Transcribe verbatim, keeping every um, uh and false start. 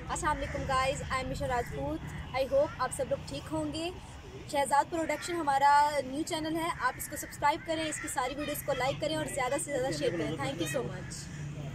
अस्सलाम वालेकुम guys, I am Misha Rajput. I hope आप सब लोग ठीक होंगे। शहजाद प्रोडक्शन हमारा न्यू चैनल है, आप इसको सब्सक्राइब करें, इसकी सारी वीडियोस को लाइक करें और ज़्यादा से ज़्यादा शेयर करें। Thank you so much.